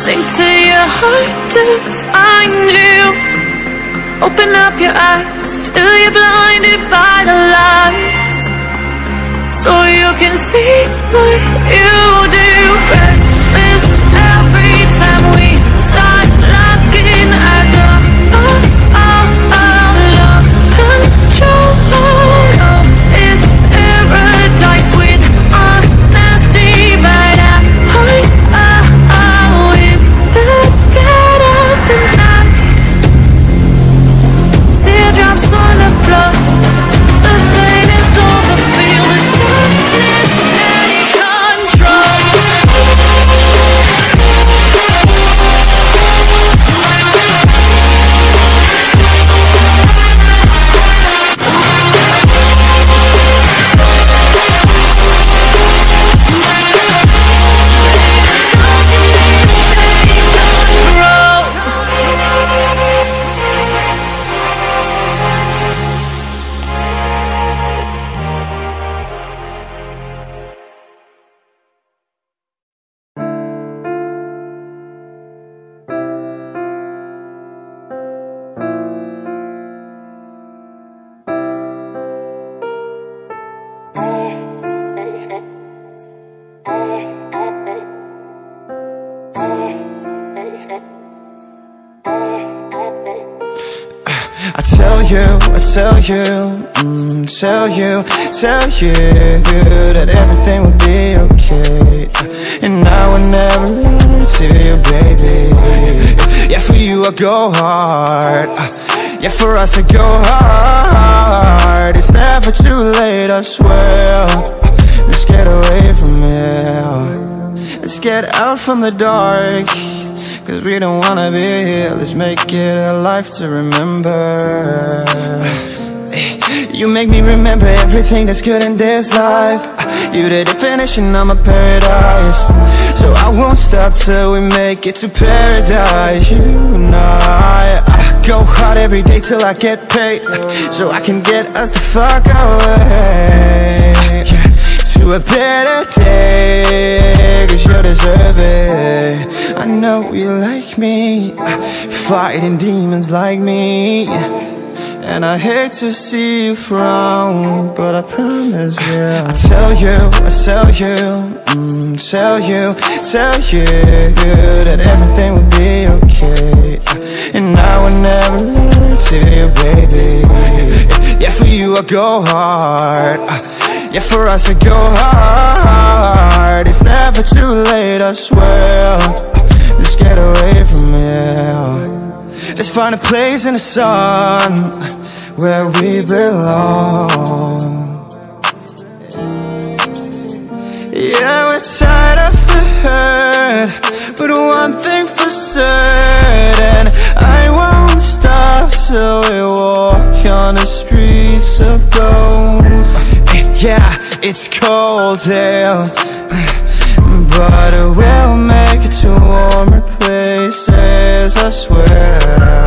sink to your heart to find you. Open up your eyes till you're blinded by the lies, so you can see what you do. Restless every time we start locking eyes up. Lost control. Oh, it's paradise with honesty, but in the dead of the night. Teardrops on the floor. The pain is over. Feel the darkness take control. Tell you that everything will be okay, and I will never lie to you, baby. Yeah, for you I go hard, yeah, for us I go hard. It's never too late, I swear. Let's get away from here, let's get out from the dark, 'cause we don't wanna be here. Let's make it a life to remember. You make me remember everything that's good in this life. You're the definition of my paradise, so I won't stop till we make it to paradise. You and I go hard every day till I get paid, so I can get us the fuck away to a better day, 'cause you deserve it. I know you like me, fighting demons like me, and I hate to see you frown, but I promise you, I tell you that everything will be okay, and I will never lie to you, baby. Yeah, for you I go hard, yeah, for us I go hard. It's never too late, I swear. Let's get away from here. Let's find a place in the sun where we belong. Yeah, we're tired of the hurt, but one thing for certain, I won't stop till we walk on the streets of gold. Yeah, it's cold here, but we'll make it to warmer places, I swear.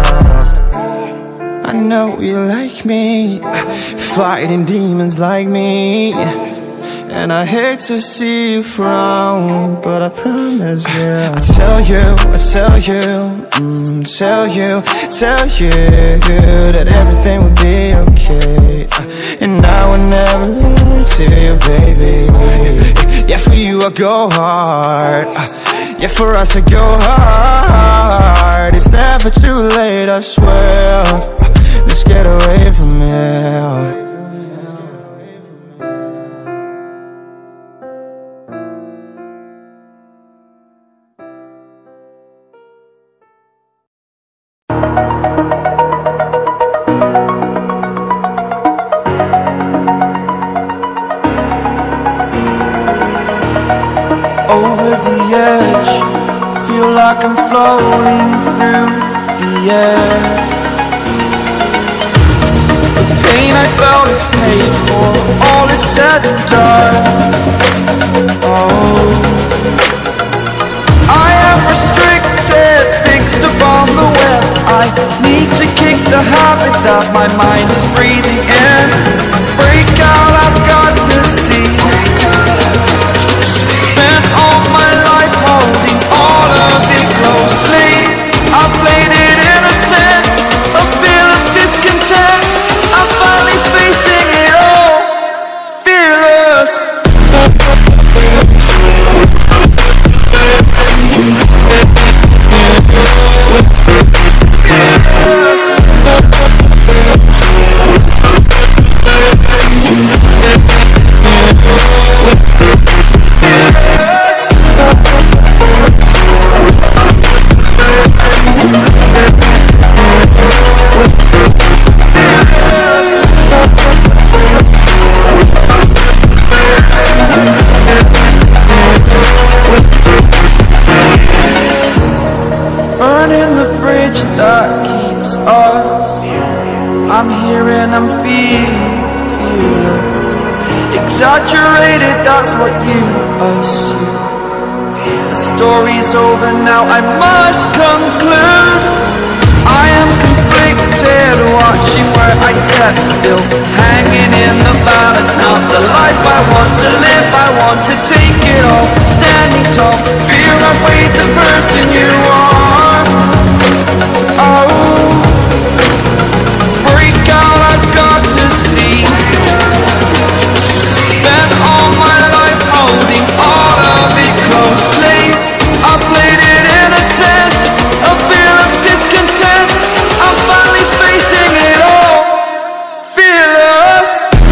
I know you like me, fighting demons like me, and I hate to see you frown, but I promise you, I tell you that everything will be okay, and I will never lie to you, baby. Yeah, for you I go hard, yeah, for us I go hard. It's never too late, I swear. Let's get away from here. Over the edge, feel like I'm floating through the air. The pain I felt is paid for, all is said and done. Oh, I am restricted, fixed upon the web. I need to kick the habit that my mind is breathing in. Break out, I've got to see. Spent all my life holding all of it close. burning the bridge that keeps us. I'm here and I'm fearless. Exaggerated, that's what you assume. The story's over now, I must conclude. I am conflicted, watching where I step still, hanging in the balance. Not the life I want to live, I want to take it all. Standing tall, fear I've weighed the person you are. Oh, break out, I've got to see. Spent all my life holding all of it closely. I played it in a sense, a feel of discontent. I'm finally facing it all, fearless.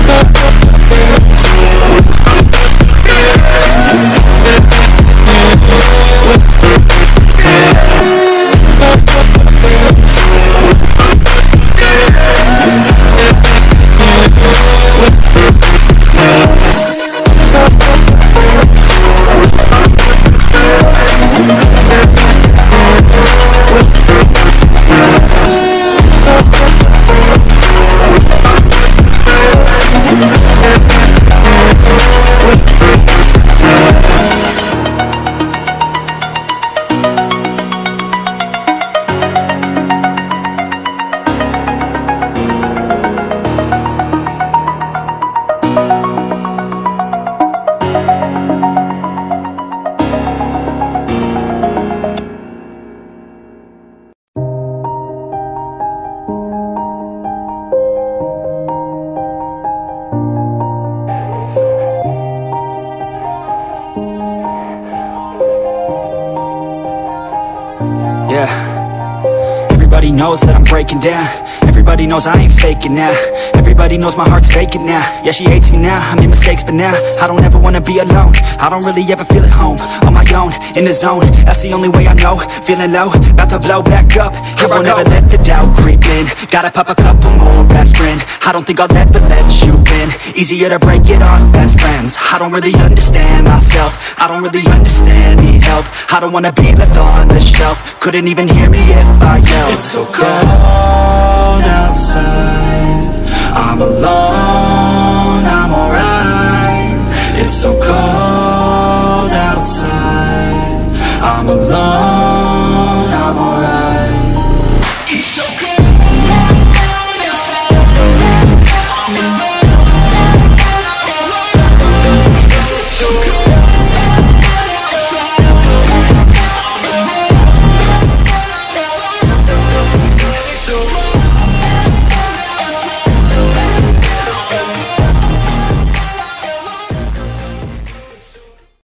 Everybody knows that I'm breaking down. Everybody knows I ain't faking now. Everybody knows my heart's vacant now. Yeah, she hates me now, I made mistakes but now I don't ever wanna be alone. I don't really ever feel at home. On my own, in the zone, that's the only way I know. Feeling low, about to blow back up. Here I won't ever let the doubt creep in. Gotta pop a couple more aspirin. I don't think I'll ever let you in. Easier to break it off best friends. I don't really understand myself. I don't really understand, need help. I don't wanna be left on the shelf. Couldn't even hear me if I yelled. It's so cold outside, I'm alone, I'm alright. It's so cold outside, I'm alone, I'm alright. It's so cold.